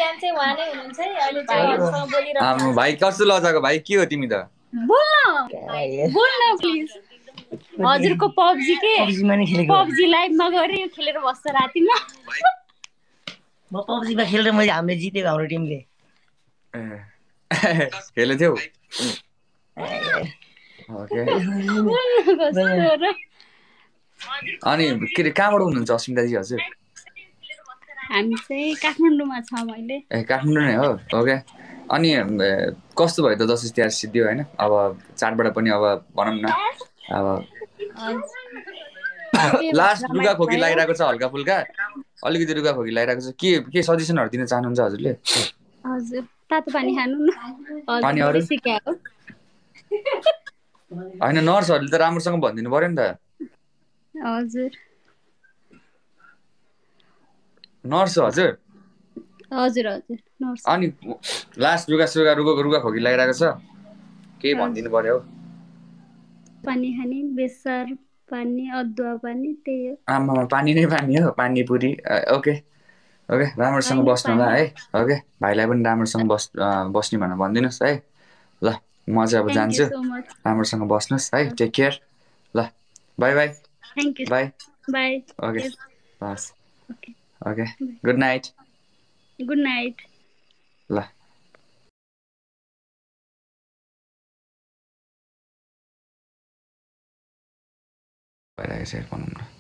बिहान चाहिँ उहाँ नै हुनुहुन्छ है अहिले चाहिँ हजुरसँग बोलिरहेको भाइ कस्तो लजाको भाइ के हो तिमी त बोल्न प्लिज हजुरको पब्जी के पब्जी लाइभमा गएर यो खेलेर बस्छ रातिमा म पब्जीमा खेलेर मैले हामीले जितेको हाम्रो टिमले खेले थियौ अनि के रे कहाँबाट हुनुहुन्छ अस्मिताजी हजुर हामी चाहिँ काठमाडौँमा छौँ अहिले ए काठमाडौँ नै हो ओके अनि कस्तो भयो त दसैँ तिहार सिद्धियो होइन अब चाडबाट पनि अब भनौँ न अब लास्ट रुगा खोकी लागिरहेको छ हल्का फुल्का अलिकति रुगा खोकी लागिरहेको छ के सजेसनहरू दिन चाहनुहुन्छ हजुरले हजुर तातो पानी खानु न पानी अरू सिकायो होइन नर्सहरूले त राम्रोसँग भनिदिनु पर्यो नि त हजुर नर्स हजुर हजुर हजुर नर्स अनि लास्ट रुगा खोकी लागिरहेको छ केही भनिदिनु पर्यो पानी खाने बेसार पानी अदुवा पानी त्यही हो आमामा पानी नै पानी हो पानीपुरी ओके ओके राम्रोसँग बस्नु होला है ओके भाइलाई पनि राम्रोसँग बस्ने भनेर भनिदिनुहोस् है ल म चाहिँ अब जान्छु राम्रोसँग बस्नुहोस् है टेक केयर ल bye bye thank you bye bye okay हस् ओके गुड नाइट ल भइरहेको छ भनौँ न